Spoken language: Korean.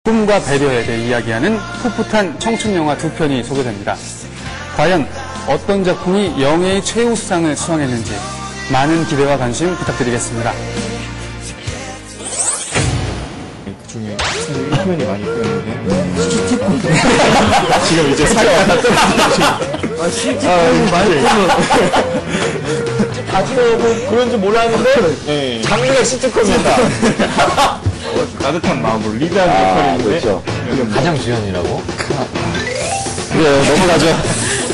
꿈과 배려에 대해 이야기하는 풋풋한 청춘영화 두 편이 소개됩니다. 과연 어떤 작품이 영예의 최우수상을 수상했는지 많은 기대와 관심 부탁드리겠습니다. 그 중에 화면이 많이 보였는데 지금 이제 많이 보면 그런 줄 몰랐는데 장르가 시트콤이다. 따뜻한 마음으로 리드하는 역할인데 그렇죠. 가장 주연이라고? 네, 넘어가죠.